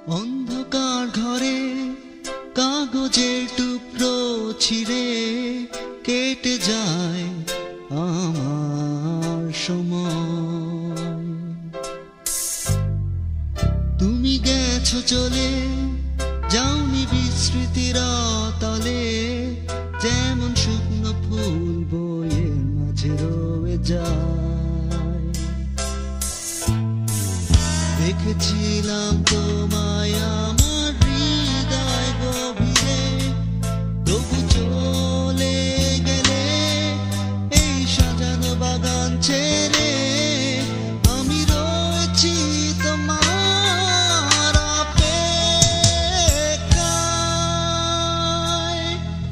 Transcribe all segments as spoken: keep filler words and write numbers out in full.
অন্ধকার ঘরে কাগজের টুকরো ছিঁড়ে কেটে যায় আমার সময়। তুমি গেছো চলে, যাওনি বিস্মৃতির তলে, যেমন শুকনো ফুল বইয়ের মাঝে রয়ে যায়। দেখেছিলাম তোমায় আমার হৃদয় গভীরে, তবু চলে গেলে এই সাজানো বাগান ছেড়ে। আমি রয়েছি তোমার অপেক্ষায়,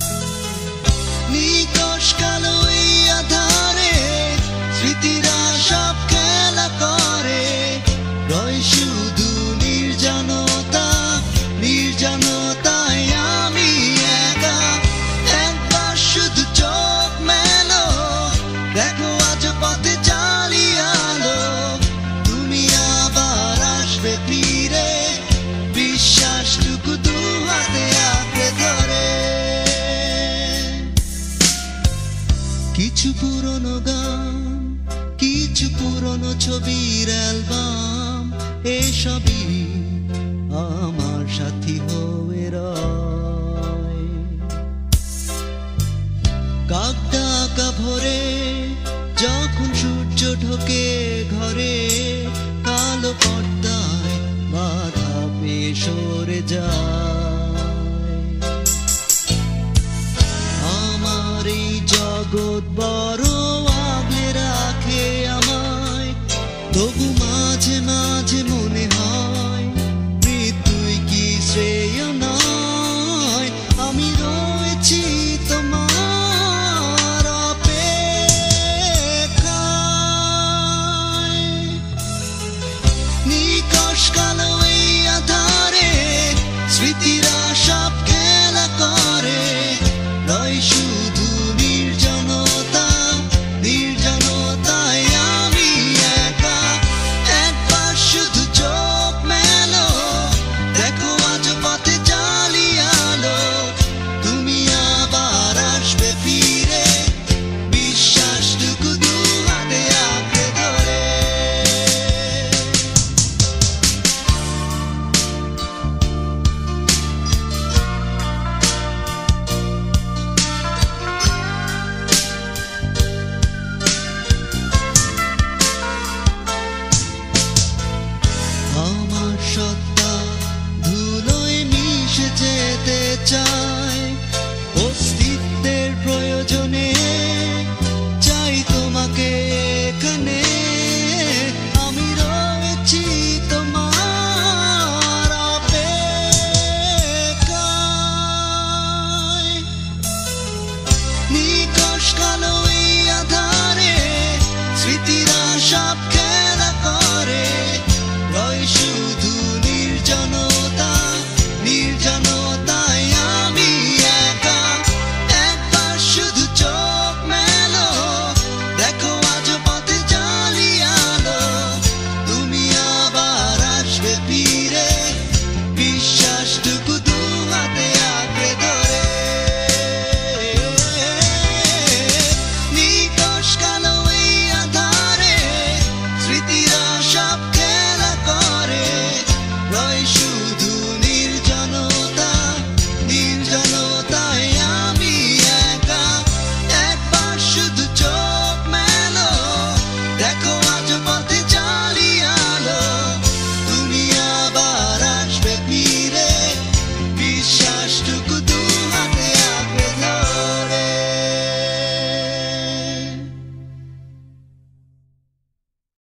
নিকষ কালো এই আধারে স্মৃতিরা সব খেলা করে। রয় শুধু নির্জনতা, নির্জনতায় আমি একা। একবার শুধু চোখ মেলো, দেখো আজ পথে জ্বালিয়ে আলো। তুমি আবার আসবে ফিরে, বিশ্বাসটুকু দু হাতে আঁকড়ে ধরে। কিছু পুরনো গান, কিছু পুরনো ছবির অ্যালবাম, এসবই আমার সাথী হয়ে রয়। কাক ডাকা ভোরে যখন সূর্য ঢোকে ঘরে, কালো পর্দায় বাধা পেয়ে সরে যায়। আমার এই জগৎ বড় আগলে রাখে আমায়, তবু মাঝে মাঝে মনে হয় মৃত্যুই কি শ্রেয় নয়। আমি রয়েছি তোমার অপেক্ষায়, নিকষ কালো এই আধারে স্মৃতিরা সব খেলা করে। রয় শুধু নির্জনতা, নির্জনতায় আমি একা। একবার শুধু চোখ মেলো, দেখো আজ পথে জ্বালিয়ে আলো। তুমি আবার আসবে ফিরে, বিশ্বাসটুকু দু হাতে আঁকড়ে ধরে। আমার সত্তা ধুলোয় মিশে যেতে চায়।